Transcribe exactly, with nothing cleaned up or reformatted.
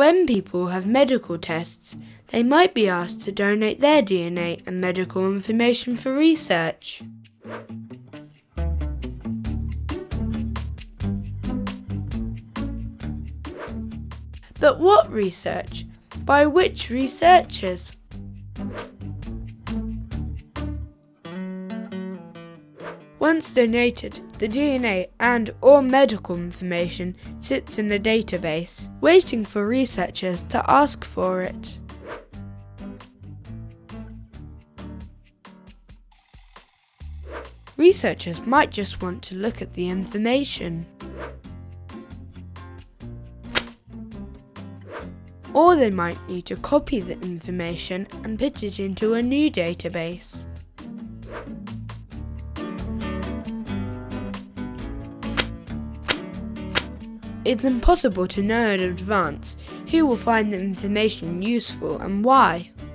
When people have medical tests, they might be asked to donate their D N A and medical information for research. But what research? By which researchers? Once donated, the D N A and or medical information sits in a database, waiting for researchers to ask for it. Researchers might just want to look at the information. Or they might need to copy the information and put it into a new database. It's impossible to know in advance who will find the information useful and why.